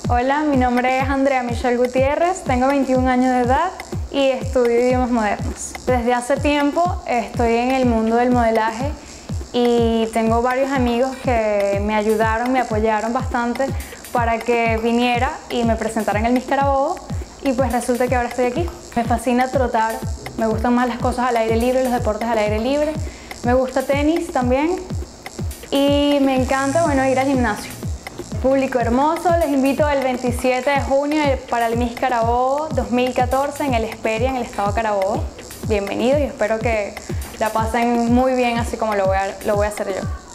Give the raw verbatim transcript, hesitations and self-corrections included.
Hola, mi nombre es Andrea Michelle Gutiérrez, tengo veintiún años de edad y estudio idiomas modernos. Desde hace tiempo estoy en el mundo del modelaje y tengo varios amigos que me ayudaron, me apoyaron bastante para que viniera y me presentara en el Miss Carabobo, y pues resulta que ahora estoy aquí. Me fascina trotar, me gustan más las cosas al aire libre, los deportes al aire libre, me gusta tenis también y me encanta, bueno, ir al gimnasio. Público hermoso, les invito el veintisiete de junio para el Miss Carabobo dos mil catorce en el Hesperia, en el estado Carabobo. Bienvenidos y espero que la pasen muy bien así como lo voy a, lo voy a hacer yo.